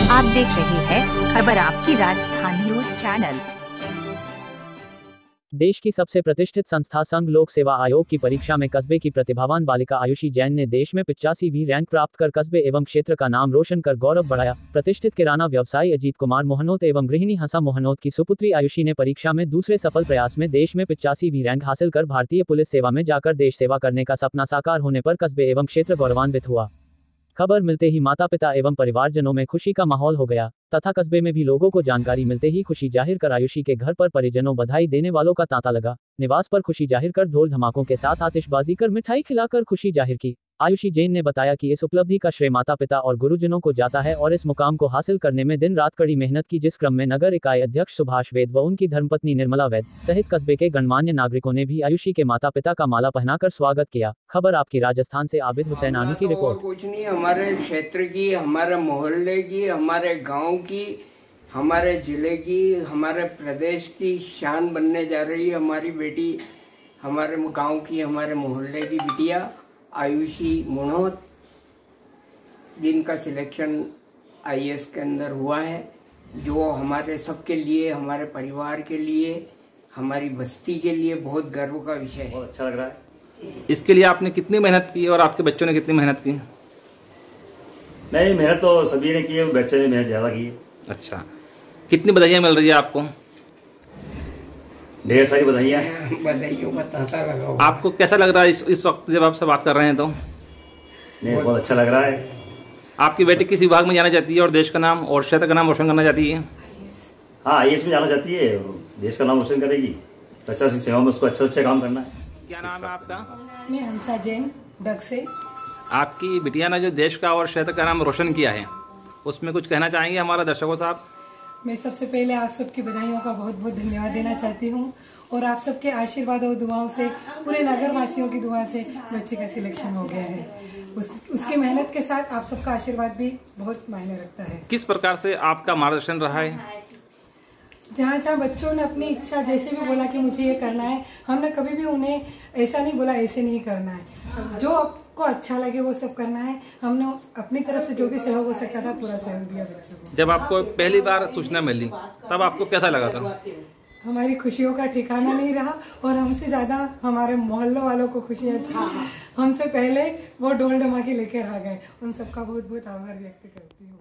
आप देख रहे हैं खबर आपकी राजस्थान न्यूज चैनल। देश की सबसे प्रतिष्ठित संस्था संघ लोक सेवा आयोग की परीक्षा में कस्बे की प्रतिभावान बालिका आयुषी जैन ने देश में 85वीं रैंक प्राप्त कर कस्बे एवं क्षेत्र का नाम रोशन कर गौरव बढ़ाया। प्रतिष्ठित किराना व्यवसायी अजीत कुमार मोहनोत एवं गृहिणी हंसा मोहनोत की सुपुत्री आयुषी ने परीक्षा में दूसरे सफल प्रयास में देश में 85वीं रैंक हासिल कर भारतीय पुलिस सेवा में जाकर देश सेवा करने का सपना साकार होने पर कस्बे एवं क्षेत्र गौरवान्वित हुआ। खबर मिलते ही माता पिता एवं परिवारजनों में खुशी का माहौल हो गया तथा कस्बे में भी लोगों को जानकारी मिलते ही खुशी जाहिर कर आयुषी के घर पर परिजनों बधाई देने वालों का तांता लगा। निवास पर खुशी जाहिर कर ढोल धमाकों के साथ आतिशबाजी कर मिठाई खिलाकर खुशी जाहिर की। आयुषी जैन ने बताया कि इस उपलब्धि का श्रेय माता पिता और गुरुजनों को जाता है और इस मुकाम को हासिल करने में दिन रात कड़ी मेहनत की, जिस क्रम में नगर इकाई अध्यक्ष सुभाष वैद व उनकी धर्मपत्नी निर्मला वैद सहित कस्बे के गणमान्य नागरिकों ने भी आयुषी के माता पिता का माला पहनाकर स्वागत किया। खबर आपकी राजस्थान से आबिद हुसैन आनी की रिपोर्ट। कुछ नहीं, हमारे क्षेत्र की, हमारे मोहल्ले की, हमारे गाँव की, हमारे जिले की, हमारे प्रदेश की शान बनने जा रही है हमारी बेटी, हमारे गांव की, हमारे मोहल्ले की बिटिया आयुषी मोहनोत, जिनका सिलेक्शन आईएएस के अंदर हुआ है, जो हमारे सबके लिए, हमारे परिवार के लिए, हमारी बस्ती के लिए बहुत गर्व का विषय है। बहुत अच्छा लग रहा है। इसके लिए आपने कितनी मेहनत की और आपके बच्चों ने कितनी मेहनत की? नहीं, मेहनत तो सभी ने की है, बच्चे ने मेहनत ज्यादा की है। अच्छा, कितनी बधाइयाँ मिल रही है आपको? ढेर सारी बधाइयाँ। बधाइयों का तांता लगा। आपको कैसा लग रहा है इस वक्त जब आपसे बात कर रहे हैं तो? नहीं, बहुत अच्छा लग रहा है। आपकी बेटी किस विभाग में जाना चाहती है और देश का नाम और क्षेत्र का नाम रोशन करना चाहती है? हाँ, आईएएस में जाना चाहती है, देश का नाम रोशन करेगी। अच्छा सेवा में उसको अच्छा काम करना है। क्या नाम है आपका? मैं हंसा जैन डग से। आपकी बिटिया ने जो देश का और क्षेत्र का नाम रोशन किया है, उसमें कुछ कहना चाहेंगे हमारा दर्शकों साहब? मैं सबसे पहले आप सबकी बधाइयों का बहुत बहुत धन्यवाद देना चाहती हूँ और आप सबके आशीर्वाद और दुआओं से, पूरे नगर वासियों की दुआ से बच्चे का सिलेक्शन हो गया है। उसकी मेहनत के साथ आप सबका आशीर्वाद भी बहुत मायने रखता है। किस प्रकार से आपका मार्गदर्शन रहा है? जहाँ जहाँ बच्चों ने अपनी इच्छा जैसे भी बोला कि मुझे ये करना है, हमने कभी भी उन्हें ऐसा नहीं बोला ऐसे नहीं करना है, जो आपको अच्छा लगे वो सब करना है। हमने अपनी तरफ से जो भी सहयोग हो सकता था पूरा सहयोग दिया बच्चों को। जब आपको पहली बार सूचना मिली तब आपको कैसा लगा था? हमारी खुशियों का ठिकाना नहीं रहा और हमसे ज्यादा हमारे मोहल्लों वालों को खुशियाँ थी। हमसे पहले वो ढोल ढमाके लेकर आ गए, उन सबका बहुत बहुत आभार व्यक्त करती हूँ।